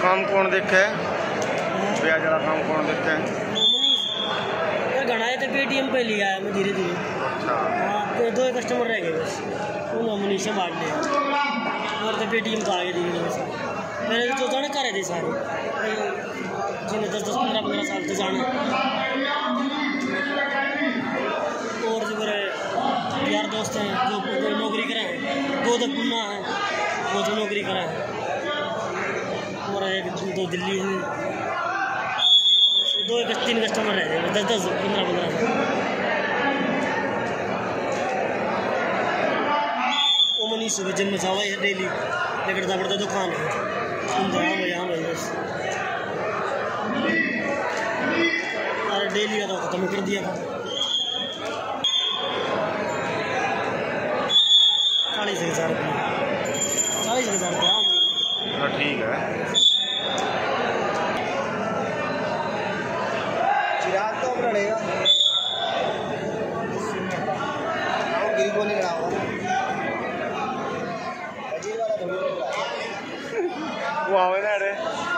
काम कौन देखे ब्याज वाला काम कौन देखे घना है तो पेटीएम पे लिया है मैं धीरे धीरे। अच्छा हाँ तो 2 कस्टमर रह गए बस उन्होंने मनीषा बांट लिया और तो पेटीएम तो आ गए धीरे धीरे सारे मेरे जो जाने कर रहे थे सारे जिन्हें 10-15 साल से जाना और जो मेरे यार दोस्त हैं जो नौकरी करे हैं 2 तो पुणे हैं वो जो नौकरी करे हैं और 1-2 दिल्ली है 2-3 कस्टमर रह गए 10-15 वो मनीष सुबह जन्म चावा है डेली लेकर पड़ता दुकान है यहाँ भाई बस अरे डेली का तो खत्म कर दिया था 40,000 रुपये 40,000 रुपये। हाँ ठीक है चिराग तो अब रहेगा गिरी को नहीं रहा वो आवे ना रे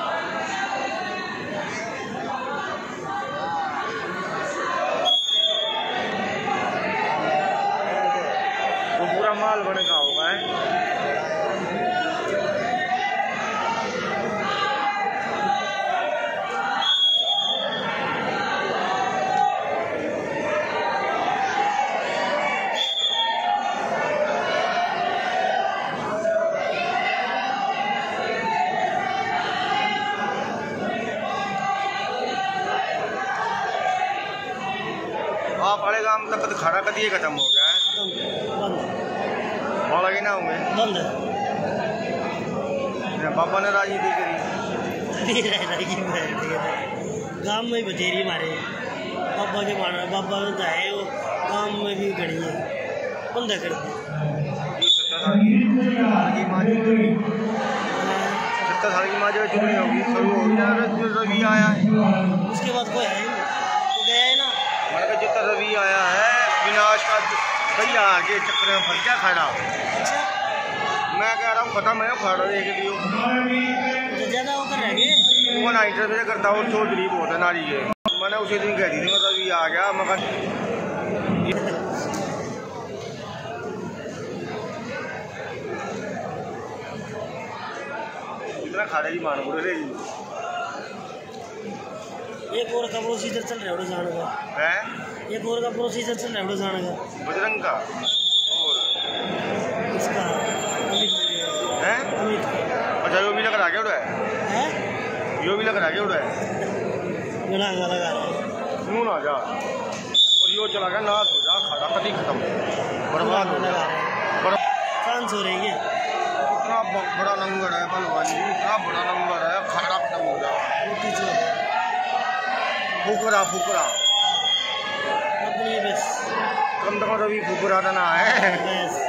वो पूरा माल बने का होगा है आप बड़े गांव तक खड़ा कर दिए खत्म हो गया है और लगे ना होंगे बंद पापा ने राजनीति करी गांव में बथेरी मारे पापा के मारा पापा तो है वो गांव में भी खड़ी है बंद कर दी 70 साल की माँ जो चुगली होगी शुरू होगी ना रवि आया है उसके बाद कोई है तो गया है ना मैंने कहा जितना रवि आया है विनाश का भैया आगे चक्कर में फंस गया खड़ा मैं कह रहा हूँ खत्म है खड़ा देख लियो तो ज़्यादा होकर रह गए वो ना इंटरव्यू करता और चौधरी बहुत है नारी है मैंने उसी दिन कह दी थी मतलब ये आ गया मगर इतना खाड़े की मान बोले एक और का प्रोसीजर चल रहा है जाने का है एक और का प्रोसीजर चल रहा है जाने का बजरंग का और इसका है अमित अच्छा यो भी लग रहा क्या उड़ा है यो भी लग रहा क्या उड़ा है गला लगा रहा है क्यों ना जा और यो चला गया नाश हो जा खाड़ा कभी खत्म बर्बाद हो लगा जा रहा है फ्रांस हो रही है इतना बड़ा नंबर है बलवानी इतना बड़ा नंबर है खाड़ा खत्म हो जा फुकरा फुकरा अपनी बस कम तो कभी फुकरा था ना है बस